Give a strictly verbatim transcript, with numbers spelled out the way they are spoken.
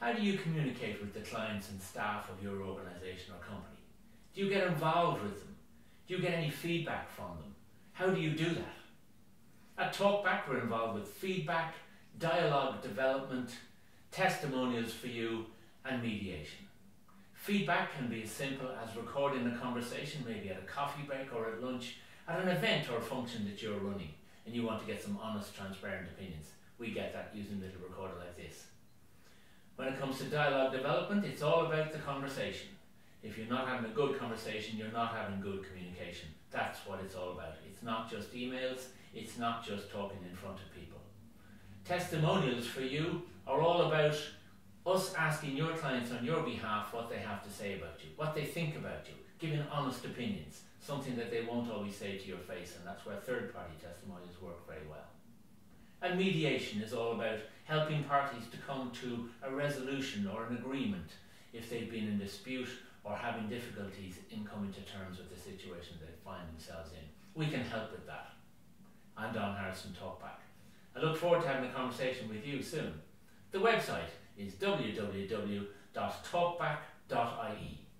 How do you communicate with the clients and staff of your organisation or company? Do you get involved with them? Do you get any feedback from them? How do you do that? At Talkback, we're involved with feedback, dialogue development, testimonials for you, and mediation. Feedback can be as simple as recording a conversation, maybe at a coffee break or at lunch, at an event or function that you're running, and you want to get some honest, transparent opinions. We get that using a little recorder like this. When it comes to dialogue development, it's all about the conversation. If you're not having a good conversation, you're not having good communication. That's what it's all about. It's not just emails, it's not just talking in front of people. Testimonials for you are all about us asking your clients on your behalf what they have to say about you, what they think about you, giving honest opinions, something that they won't always say to your face, and that's where third-party testimonials work very well. And mediation is all about helping parties to come to a resolution or an agreement if they've been in dispute or having difficulties in coming to terms with the situation they find themselves in. We can help with that. I'm Don Harrison, Talkback. I look forward to having a conversation with you soon. The website is w w w dot talkback dot i e.